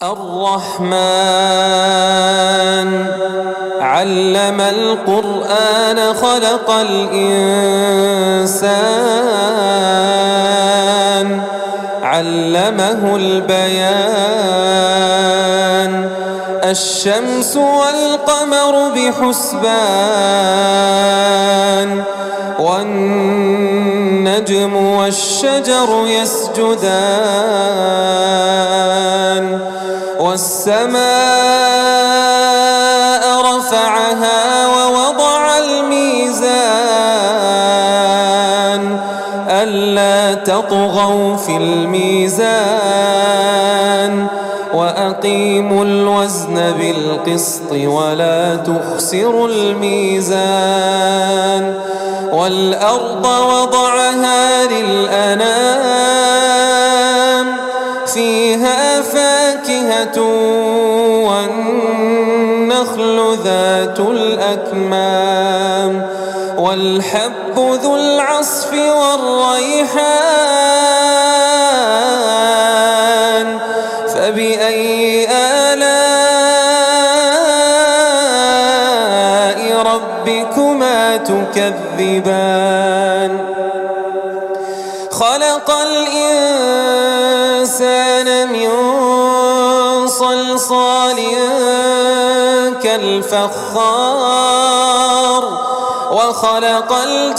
الرحمن علم القرآن خلق الإنسان علمه البيان الشمس والقمر بحسبان والنجم والشجر يسجدان والسماء رفعها ووضع الميزان ألا تطغوا في الميزان وأقيموا الوزن بالقسط ولا تخسروا الميزان والأرض وضعها للأنام فيها فاكهة والنخل ذات الأكمام والحب ذو العصف والريحان فبأي آلاء ربكما تكذبان خلق الإنسان من صلصال كالفخار وخلق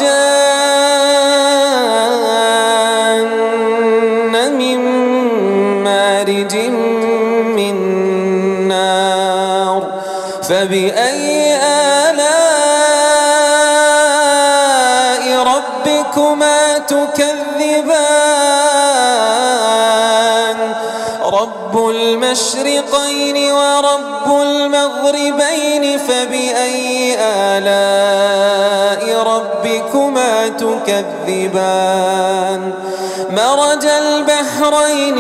الجان من مارج من نار فبأي آلاء ربكما تكذبان رب المشرقين ورب المغربين فبأي آلاء ربكما تكذبان مرج البحرين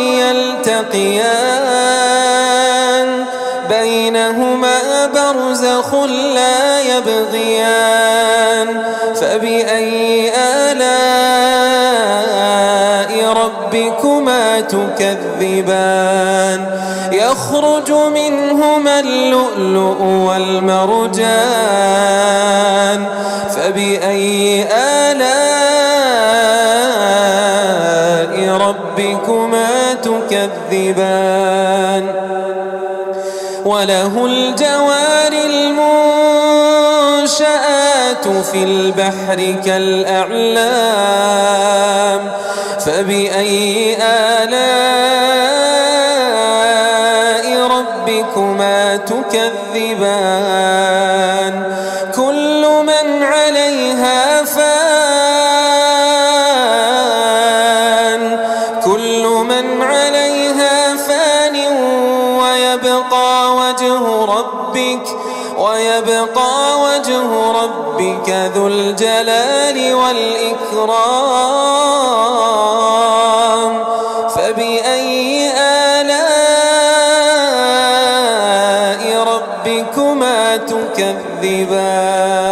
يلتقيان بينهما برزخ لا يبغيان فبأي آلاء ربكما تكذبان يخرج منهما اللؤلؤ والمرجان فبأي آلاء ربكما تكذبان وله الجوار المنشآت في البحر كالأعلام فبأي آلاء ربكما تكذبان كل من عليها فان كل من عليها فان ويبقى وجه ربك ذو الجلال والإكرام فبأي آلاء ربكما تكذبان